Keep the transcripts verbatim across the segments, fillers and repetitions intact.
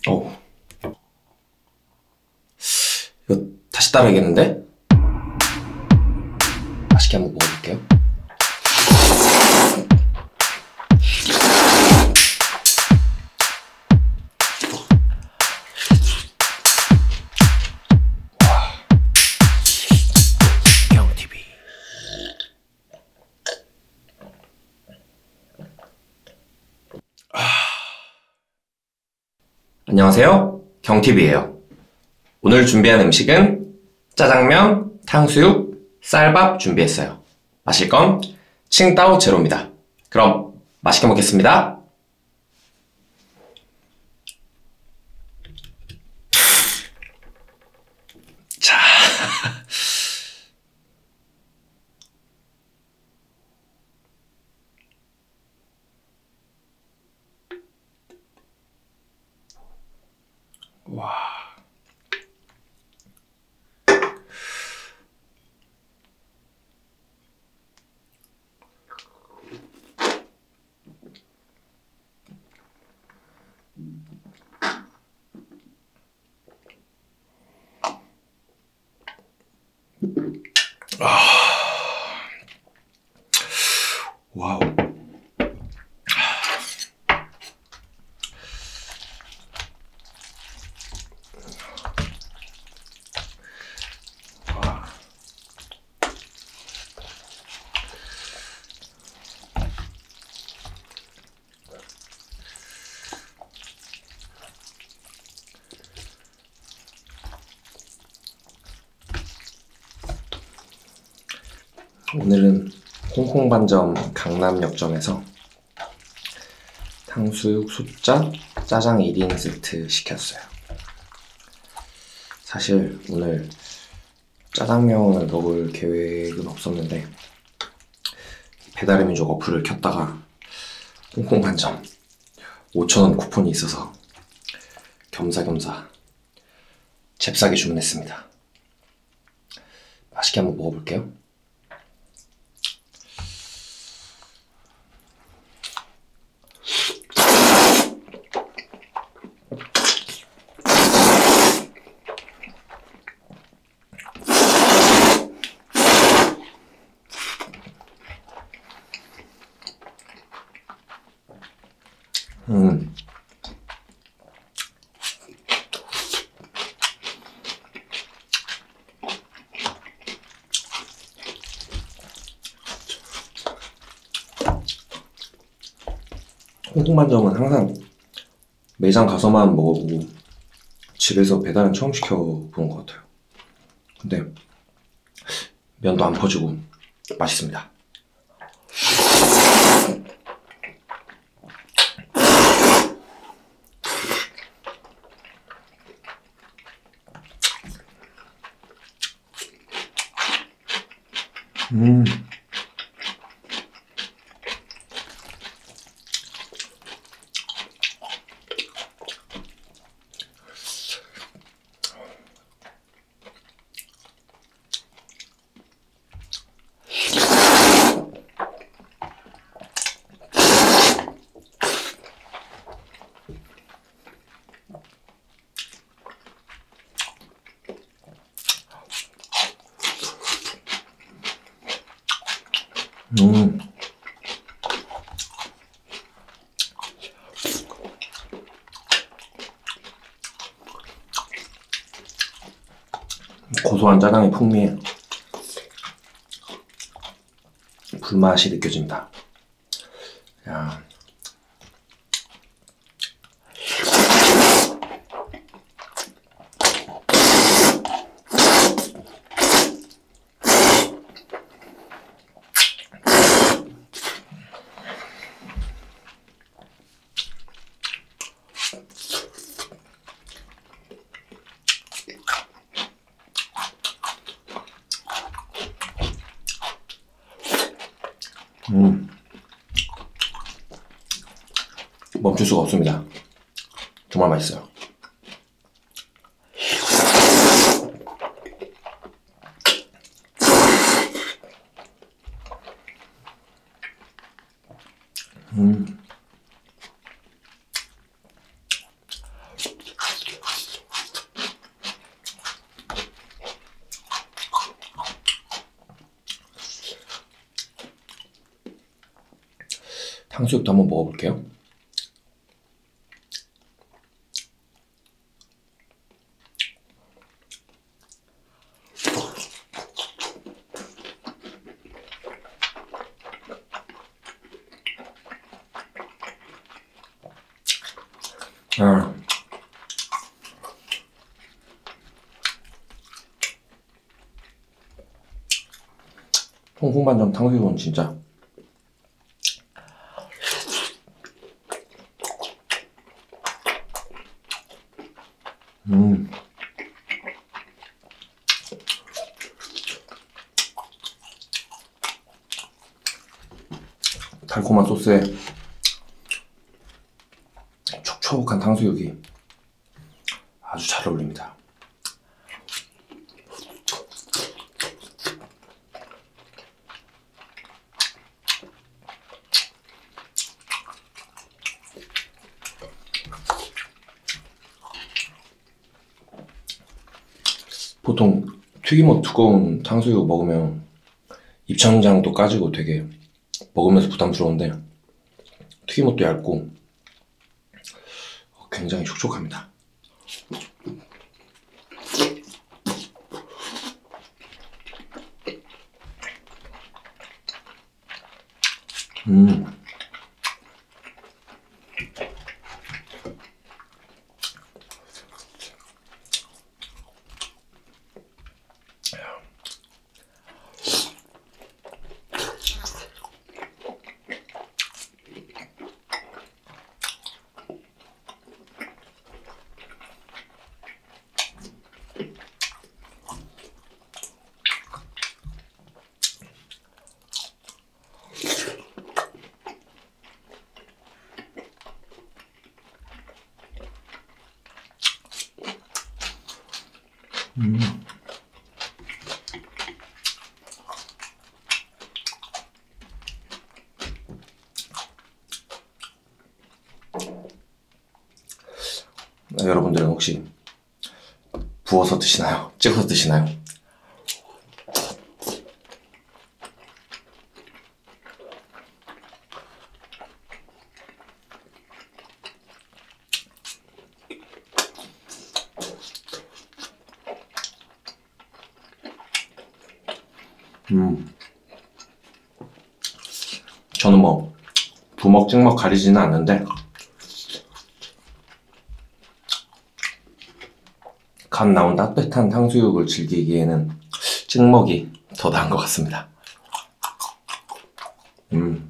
어. 이거 다시 따라야겠는데? 맛있게 한번 먹어볼게요. 경티비. 아... 안녕하세요, 경티비예요. 오늘 준비한 음식은 짜장면, 탕수육, 쌀밥 준비했어요. 마실 건 칭따오 제로입니다. 그럼 맛있게 먹겠습니다. 자, 와. 아, 와우. 오늘은 홍콩 반점 강남역점에서 탕수육 소짜 짜장 일 인 세트 시켰어요. 사실 오늘 짜장면을 먹을 계획은 없었는데 배달의민족 어플을 켰다가 홍콩 반점 오천 원 쿠폰이 있어서 겸사겸사 잽싸게 주문했습니다. 맛있게 한번 먹어볼게요. 음. 홍콩 반점은 항상 매장 가서만 먹어보고 집에서 배달은 처음 시켜보는 것 같아요. 근데 면도 안 퍼지고 맛있습니다. 음. 음. 고소한 짜장의 풍미에 불맛이 느껴집니다. 야. 음. 멈출 수가 없습니다. 정말 맛있어요. 음. 탕수육도 한번 먹어볼게요. 아. 통풍반점 탕수육은 진짜 음 달콤한 소스에 촉촉한 탕수육이 아주 잘 어울립니다. 보통 튀김옷 두꺼운 탕수육 먹으면 입천장도 까지고 되게 먹으면서 부담스러운데 튀김옷도 얇고 굉장히 촉촉합니다. 음. 음. 아, 여러분들은 혹시 부어서 드시나요? 찍어서 드시나요? 음. 저는 뭐 부먹 찍먹 가리지는 않는데 갓 나온 따뜻한 탕수육을 즐기기에는 찍먹이 더 나은 것 같습니다. 음.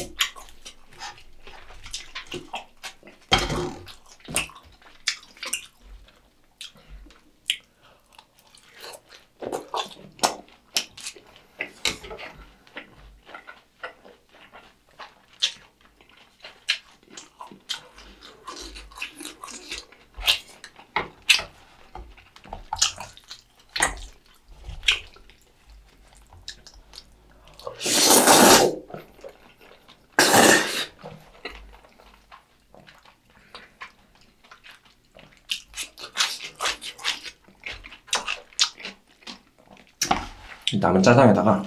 남은 짜장에다가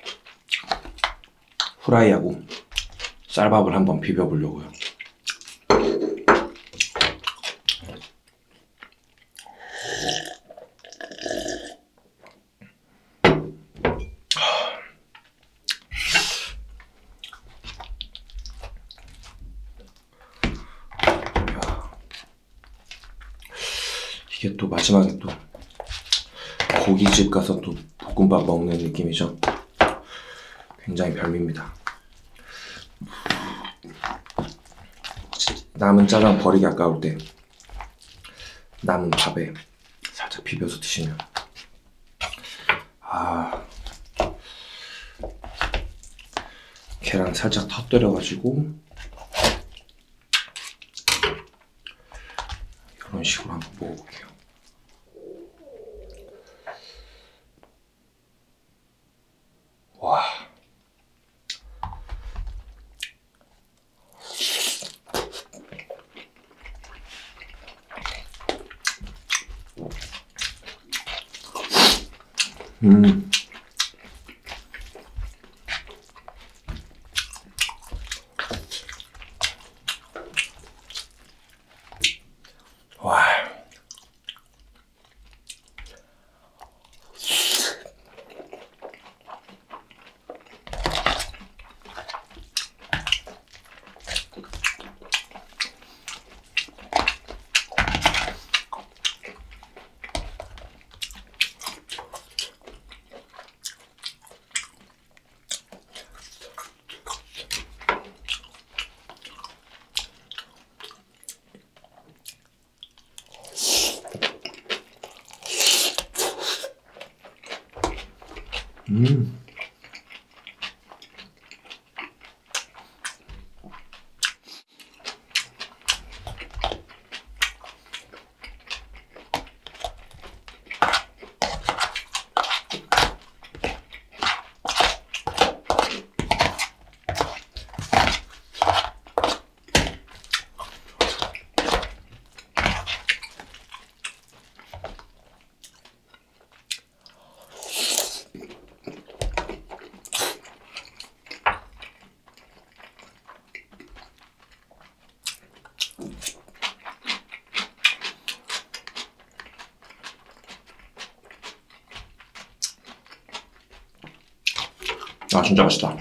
후라이하고 쌀밥을 한번 비벼보려고요. 이게 또 마지막에 또 고깃집 가서 또 볶음밥 먹는 느낌이죠. 굉장히 별미입니다. 남은 짜장 버리기 아까울 때 남은 밥에 살짝 비벼서 드시면 아, 계란 살짝 터뜨려가지고 이런 식으로 한번 먹어볼게요. 와. 음. 음. 아, 진짜 맛있다.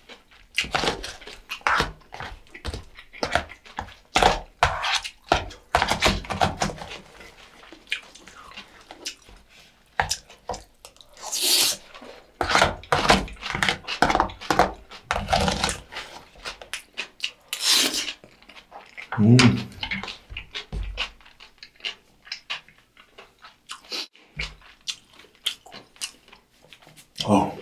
음. 어.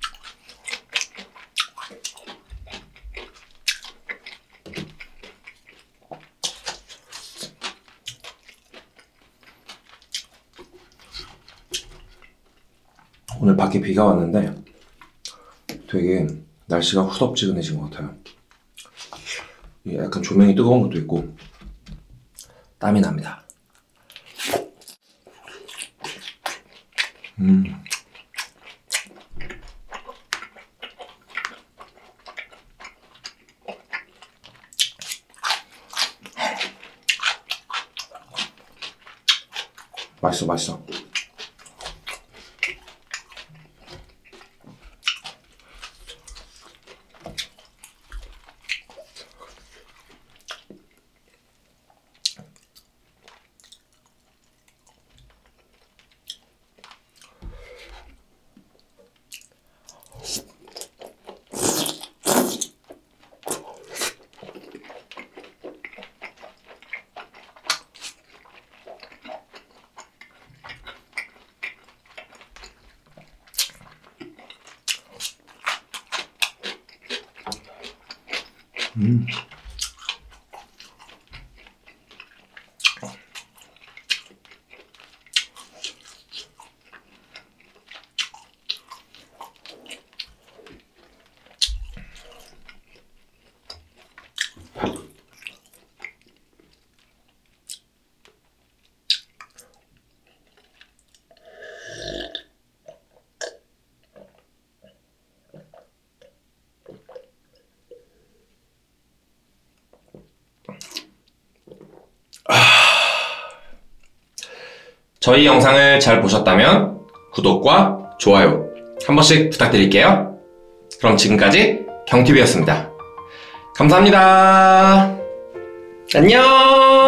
오늘 밖에 비가 왔는데 되게 날씨가 후덥지근해진 것 같아요. 약간 조명이 뜨거운 것도 있고 땀이 납니다. 음. 맛있어, 맛있어. 음. 저희 영상을 잘 보셨다면 구독과 좋아요 한 번씩 부탁드릴게요. 그럼 지금까지 경티비였습니다. 감사합니다. 안녕.